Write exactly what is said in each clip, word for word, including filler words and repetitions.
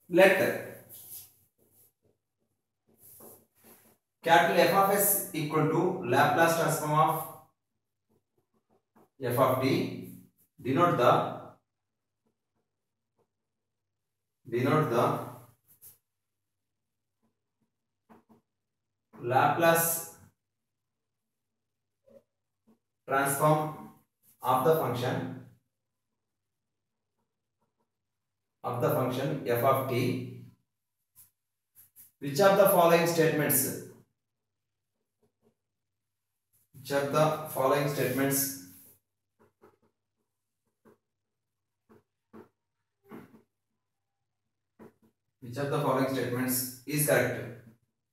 Let capital F of s equal to Laplace transform of f of t, denote the denote the Laplace transform of the function of the function f of t. Which of the following statements which of the following statements which of the following statements is correct?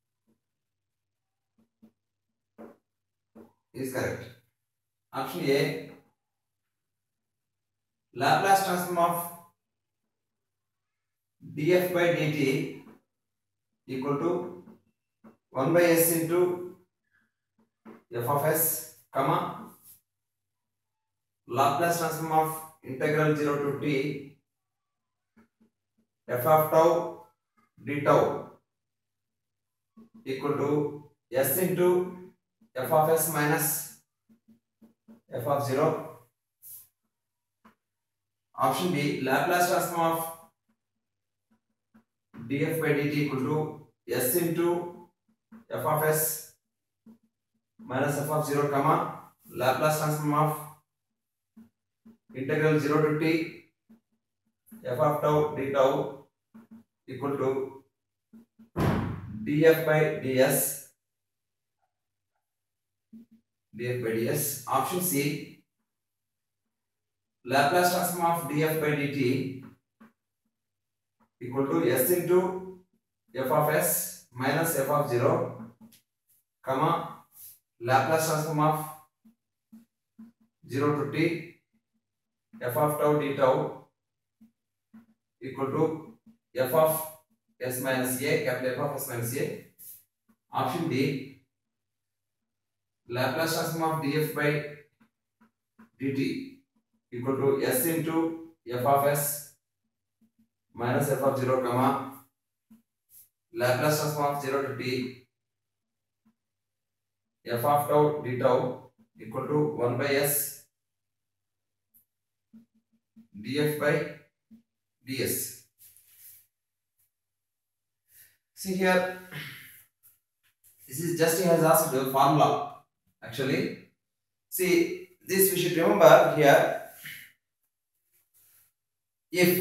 Is correct. Option A, Laplace transform of df by dt equal to one by s into f of s, comma, Laplace transform of integral zero to t f of tau d tau equal to s into f of s minus f of zero. Option B, Laplace transform of df by dt equal to s into f of s minus f of zero, comma, Laplace transform of integral zero to t f of tau d tau equal to df by ds df by ds. Option C, Laplace transform of df by dt equal to s into f of s minus f of zero, comma, Laplace transform of zero to t f of tau d tau equal to f of s minus a, capital F of s minus a. Option D, Laplace transform of df by dt equal to s into f of s minus f of zero, comma, Laplace transform of zero to t f of tau d tau equal to one by s df by ds. See here, this is just he has asked the formula. Actually, see this we should remember here. If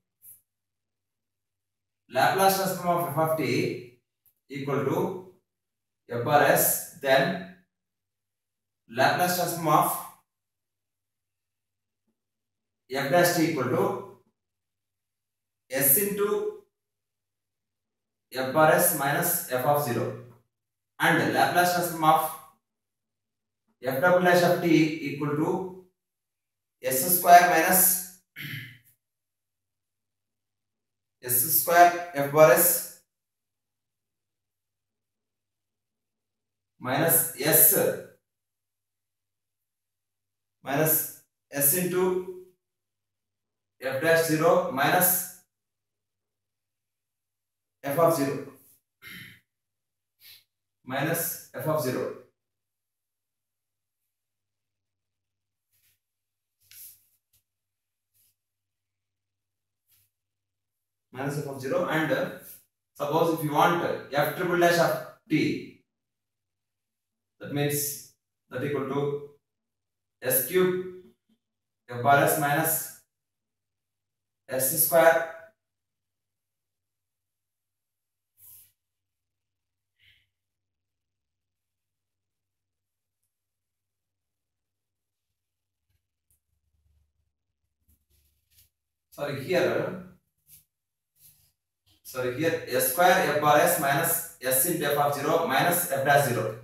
Laplace transform of f of t equal to f bar s, then Laplace transform of f dash t equal to s into f bar s minus f of zero, and Laplace transform of f double dash of t equal to s square minus s square f bar s minus s minus s into f dash zero minus f of zero minus f of zero. Minus f of zero, and uh, suppose if you want uh, f triple dash of t, that means that equal to s cube f bar s minus s square sorry here sorry here s square f bar s minus s into f of zero minus f dash zero.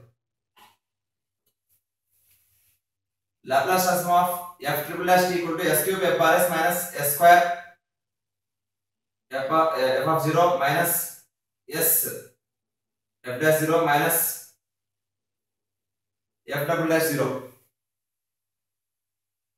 Laplace transform of f triple dash t equal to s cube f bar s minus s square f, bar, uh, f of zero minus s f dash zero minus f double dash zero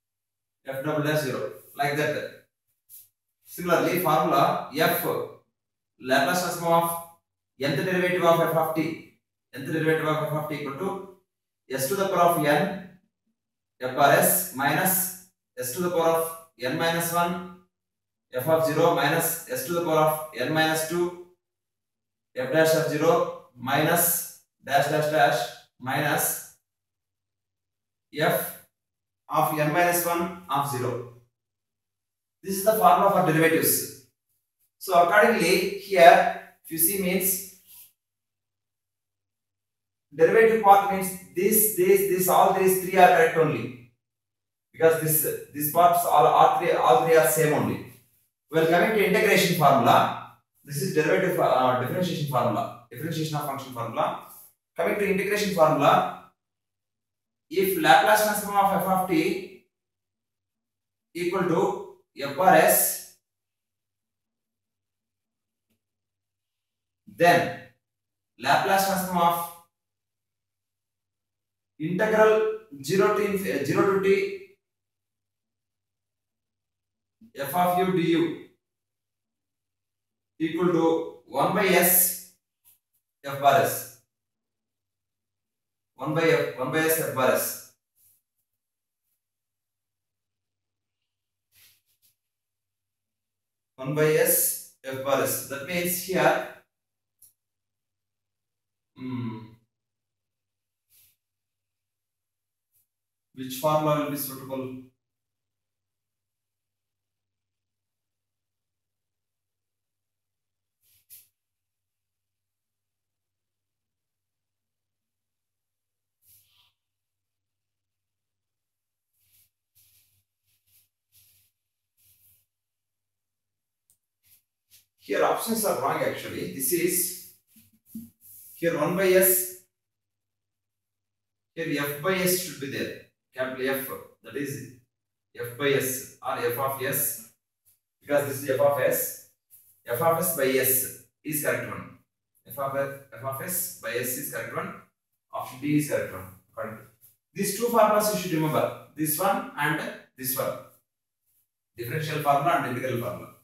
f double dash zero, like that. Similarly, formula f Laplace transform of nth derivative of f of t, nth derivative of f of t equal to s to the power of n f bar s minus s to the power of n minus one f of zero minus s to the power of n minus two f dash of zero minus dash dash dash minus f of n minus one of zero. This is the formula for derivatives. So accordingly here if you see means derivative part means this this this all these three are correct only, because this this parts all, all three all three are same only. Well, coming to integration formula, this is derivative uh, differentiation formula, differentiation of function formula. Coming to integration formula, if Laplace transform of f of t equal to f bar s, then Laplace transform of integral zero to zero to t f of u du equal to one by s f bar s, one by f one by s f bar s. one by s f bar s. That means here hmm, which formula will be suitable? Here options are wrong actually. This is here one by s, here f by s should be there, capital F, that is f by s or f of s, because this is f of s, f of s by s is correct one, f of f, f of s by s is correct one, option D is correct one. According to these two formulas you should remember, this one and this one, differential formula and integral formula.